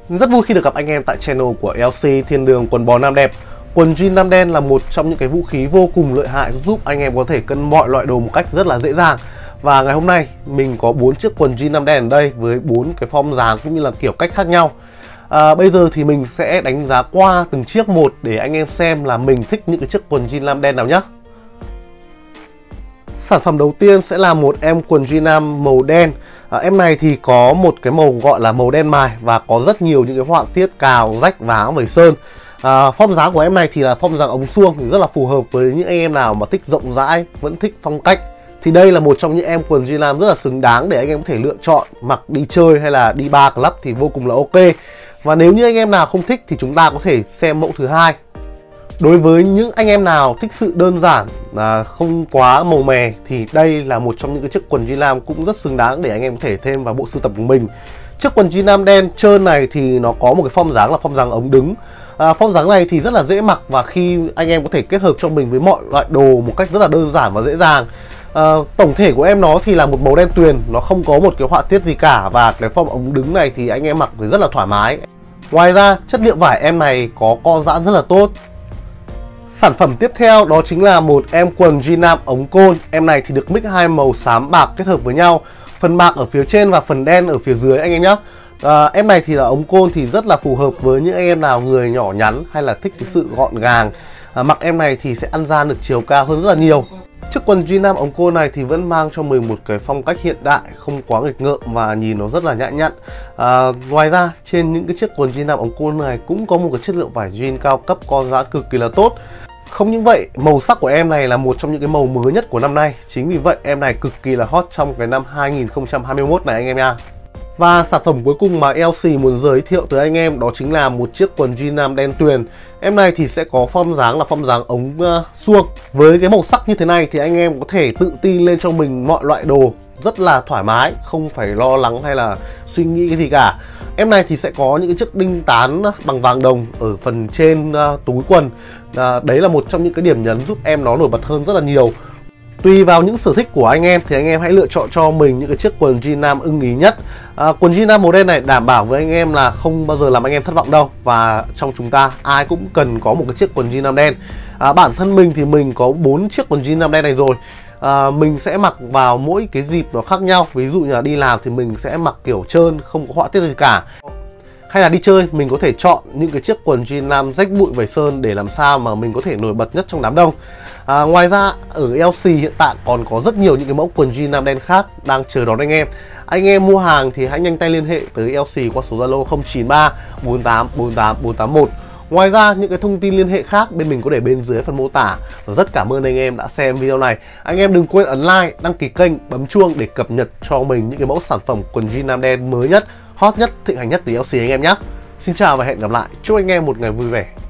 Rất vui khi được gặp anh em tại channel của LC Thiên Đường Quần Bò Nam Đẹp. Quần jean nam đen là một trong những cái vũ khí vô cùng lợi hại giúp anh em có thể cân mọi loại đồ một cách rất là dễ dàng. Và ngày hôm nay mình có 4 chiếc quần jean nam đen ở đây với 4 cái form dáng cũng như là kiểu cách khác nhau. Bây giờ thì mình sẽ đánh giá qua từng chiếc một để anh em xem là mình thích những cái chiếc quần jean nam đen nào nhé. Sản phẩm đầu tiên sẽ là một em quần jean nam màu đen. Em này thì có một cái màu gọi là màu đen mài và có rất nhiều những cái họa tiết cào, rách, váng, vẩy sơn. Form dáng của em này thì là form dáng ống suông thì rất là phù hợp với những anh em nào mà thích rộng rãi, vẫn thích phong cách. Thì đây là một trong những em quần jean nam rất là xứng đáng để anh em có thể lựa chọn mặc đi chơi hay là đi bar club thì vô cùng là ok. Và nếu như anh em nào không thích thì chúng ta có thể xem mẫu thứ hai. Đối với những anh em nào thích sự đơn giản, không quá màu mè thì đây là một trong những cái chiếc quần jean nam cũng rất xứng đáng để anh em có thể thêm vào bộ sưu tập của mình. Chiếc quần jean nam đen trơn này thì nó có một cái form dáng là form dáng ống đứng. Form dáng này thì rất là dễ mặc và khi anh em có thể kết hợp cho mình với mọi loại đồ một cách rất là đơn giản và dễ dàng. Tổng thể của em nó thì là một màu đen tuyền, nó không có một cái họa tiết gì cả và cái form ống đứng này thì anh em mặc thì rất là thoải mái. Ngoài ra chất liệu vải em này có co giãn rất là tốt. Sản phẩm tiếp theo đó chính là một em quần jean nam ống côn. Em này thì được mix hai màu xám bạc kết hợp với nhau, phần bạc ở phía trên và phần đen ở phía dưới anh em nhé. Em này thì là ống côn thì rất là phù hợp với những anh em nào người nhỏ nhắn hay là thích cái sự gọn gàng. Mặc em này thì sẽ ăn gian được chiều cao hơn rất là nhiều. Chiếc quần jean nam ống côn này thì vẫn mang cho mình một cái phong cách hiện đại, không quá nghịch ngợm và nhìn nó rất là nhã nhặn. Ngoài ra trên những cái chiếc quần jean nam ống côn này cũng có một cái chất liệu vải jean cao cấp co giãn cực kỳ là tốt. Không những vậy, màu sắc của em này là một trong những cái màu mới nhất của năm nay. Chính vì vậy em này cực kỳ là hot trong cái năm 2021 này anh em nha. Và sản phẩm cuối cùng mà LC muốn giới thiệu tới anh em đó chính là một chiếc quần jean nam đen tuyền. Em này thì sẽ có form dáng là form dáng ống suông. Với cái màu sắc như thế này thì anh em có thể tự tin lên cho mình mọi loại đồ rất là thoải mái, không phải lo lắng hay là suy nghĩ cái gì cả. Em này thì sẽ có những cái chiếc đinh tán bằng vàng đồng ở phần trên túi quần. Đấy là một trong những cái điểm nhấn giúp em nó nổi bật hơn rất là nhiều. Tùy vào những sở thích của anh em thì anh em hãy lựa chọn cho mình những cái chiếc quần jean nam ưng ý nhất. Quần jean nam màu đen này đảm bảo với anh em là không bao giờ làm anh em thất vọng đâu. Và trong chúng ta ai cũng cần có một cái chiếc quần jean nam đen. Bản thân mình thì mình có 4 chiếc quần jean nam đen này rồi. Mình sẽ mặc vào mỗi cái dịp nó khác nhau. Ví dụ như là đi làm thì mình sẽ mặc kiểu trơn, không có họa tiết gì cả. Hay là đi chơi mình có thể chọn những cái chiếc quần jean nam rách bụi vẩy sơn để làm sao mà mình có thể nổi bật nhất trong đám đông. Ngoài ra ở LC hiện tại còn có rất nhiều những cái mẫu quần jean nam đen khác đang chờ đón anh em. Anh em mua hàng thì hãy nhanh tay liên hệ tới LC qua số Zalo 093 48 48 481. Ngoài ra những cái thông tin liên hệ khác bên mình có để bên dưới phần mô tả. Rất cảm ơn anh em đã xem video này. Anh em đừng quên ấn like, đăng ký kênh, bấm chuông để cập nhật cho mình những cái mẫu sản phẩm quần jean nam đen mới nhất, hot nhất, thịnh hành nhất từ LC anh em nhé. Xin chào và hẹn gặp lại. Chúc anh em một ngày vui vẻ.